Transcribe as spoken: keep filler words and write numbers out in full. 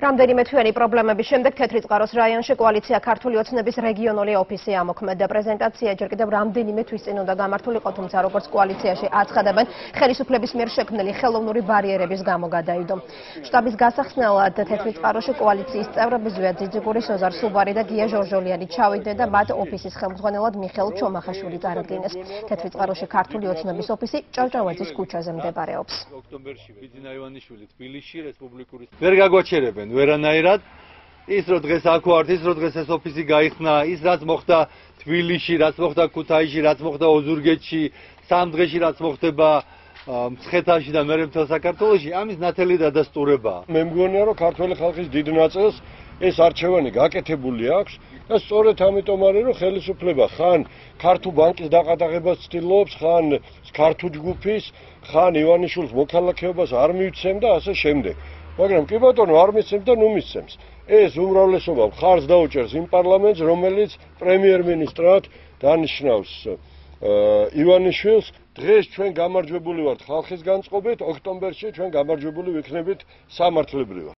რამდენიმე თვიანი პრობლემების შემდეგ თეთრი წყაროს რაიონში კოალიცია ქართული ოცნების რეგიონული ოფისი ამოქმედა. პრეზენტაცია ჯერ კიდევ რამდენიმე თვის წინ უნდა გამართულიყო, თუმცა როგორც კოალიციაში აცხადებენ, ხელისუფლების მიერ შექმნილი ხელოვნური ბარიერების გამო გადაიდო. შტაბის გასახსნელად თეთრი წყაროში კოალიციის წევრები ზვია ძიძიგური, სოზარ სუბარი და გია ჟორჟოლიანი ჩავიდნენ და მათ ოფისის ხელმძღვანელად მიხეილ ჩომახაშვილი წარადგინეს. თეთრი წყაროში ქართული ოცნების ოფისი ჭავჭავაძის ქუჩაზე მდებარეობს. ოქტომბერში ბიძინა ივანიშვილი თბილისში რესპუბლიკური ვერ გაგვაჩერებენ ვერანაირად ის რო დღეს აქ ვართ, ის რო დღეს ეს ოფისი გაიხსნა, ის რაც მოხდა თბილისში, რაც მოხდა ქუთაისში, რაც მოხდა ოზურგეთში, სამ დღეში რაც მოხდება მცხეთაში და მერე მთელ საქართველოში, ამის ნათელი დადასტურებაა. მე მგონია რომ ქართველი ხალხის დიდ ნაწილს ეს არჩევანი გაკეთებული აქვს და სწორედ ამიტომ არის რომ ხელისუფლება ხან ქართულ ბანკის დაყადაღებას ცდილობს, ხან ქართულ ჯგუფის, ხან ივანიშვილის მოქალაქეობას არ მივცემ და ასე შემდეგ. მაგრამ კი ბატონო არ მისცემს და ნუ მისცემს. ეს უმრავლესობა მხარს დაუჭერს იმ პარლამენტს, რომელიც პრემიერ-მინისტრად დანიშნავს ივანიშვილს. დღეს ჩვენ გამარჯვებული ვართ ხალხის განწყობით, ოქტომბერში ჩვენ გამარჯვებული ვიქნებით სამართლებრივად.